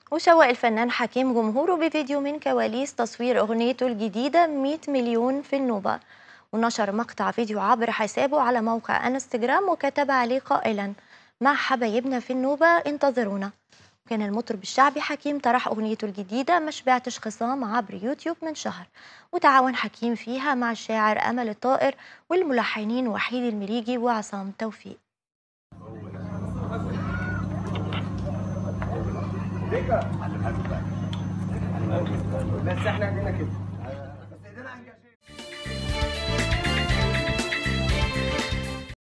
وشوق الفنان حكيم جمهوره بفيديو من كواليس تصوير أغنيته الجديدة 100 مليون في النوبة، ونشر مقطع فيديو عبر حسابه على موقع انستجرام وكتب عليه قائلا: مع حبايبنا في النوبة انتظرونا. كان المطرب الشعبي حكيم طرح أغنيته الجديدة ما شبعتش خصام عبر يوتيوب من شهر، وتعاون حكيم فيها مع الشاعر أمل الطائر والملحنين وحيد المليجي وعصام توفيق. بس احنا عندنا كده.